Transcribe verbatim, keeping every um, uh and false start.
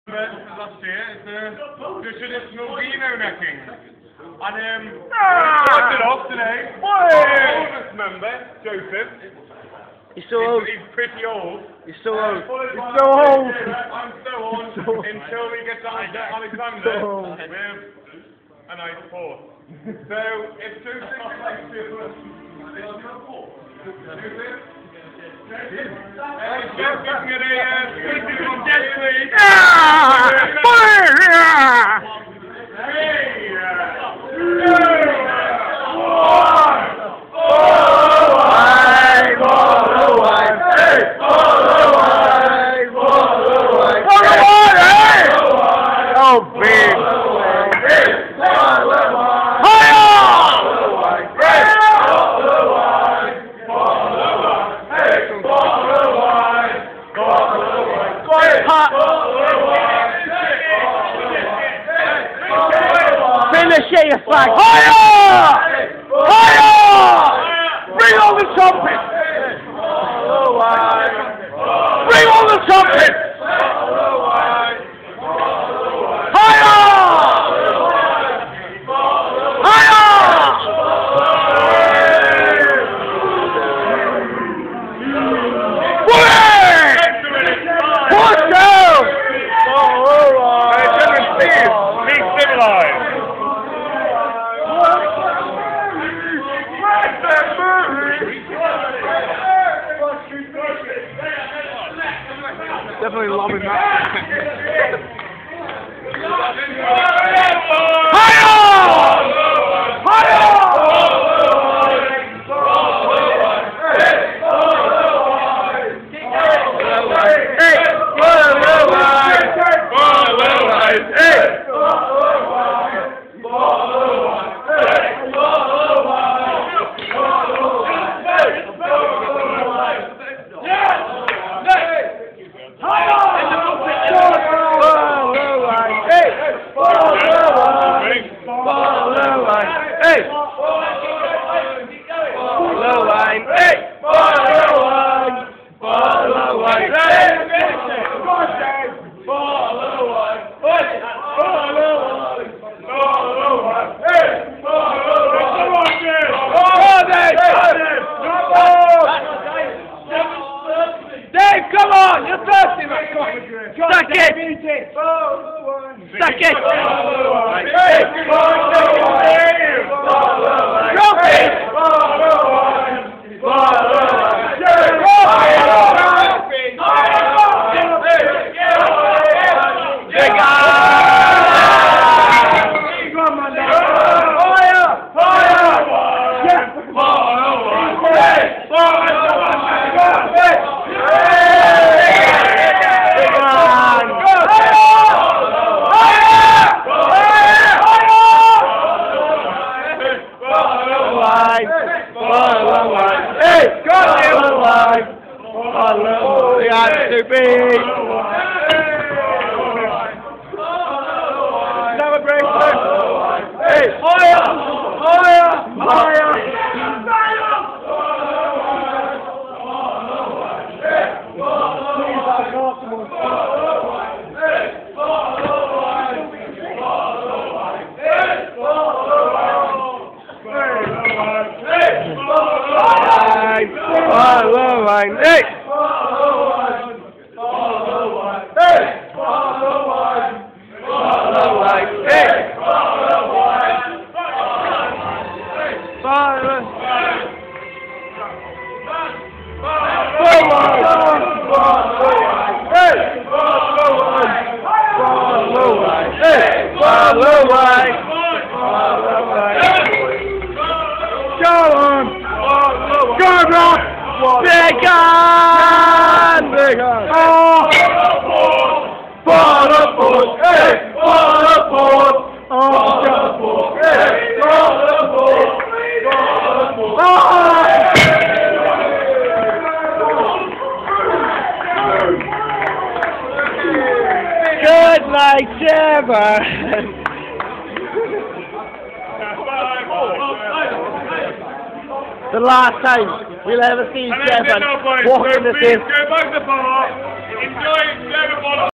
Last year, it's uh, the traditional Dino necking. And um, ah! started off today. Oldest member, Joseph. You're so old. He's, he's pretty old. You're so old. You're so old. I'm so old so until we get to Alexander so with a nice horse. So if Joseph likes to Joseph. Hey, Jeff, getting it a uh, speaking on Jet Please. Yeah! Fire! Yeah! Three, uh, two, one, Hey, ball away! Hey, ball away! Ball away! Ball away! Hey! Oh, big! Hey, ball away! Higher! Hey! Finish it, you flag! Higher! Higher! Bring on the trumpet! Bring on the trumpet! Higher! Higher! Push down! Be civilized. Definitely lobbing that. Higher! Higher! Hey! Follow line! Hey! Follow line! Follow line! Hey! Follow line! Hey! Follow line! Follow line! Hey! Follow line! Dave, come on! You're thirsty, man! Suck it! Suck it! Hey! Drop it! Hey, go on, line. Follow, we have to be. Celebration. Hey, higher, higher, higher. Follow line, hey! Follow line, follow line, hey! Follow line, follow line, hey! Follow line, follow line, hey! Follow line, follow line, hey! Follow line, follow line, go on! Go on, Rob! Big on! Big on! Oh! For the boat! Hey! For the boat! Oh! For the boat! Hey! For the boat! For the boat! Oh! Good night, Trevor! The last time we'll ever see Stefan walking the field. Go back to the bar, enjoy,